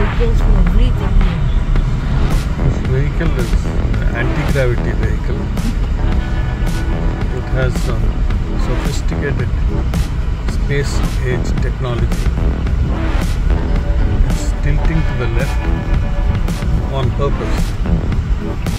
goes for everything here. This vehicle is an anti-gravity vehicle. It has some sophisticated space age technology. It's tilting to the left on purpose.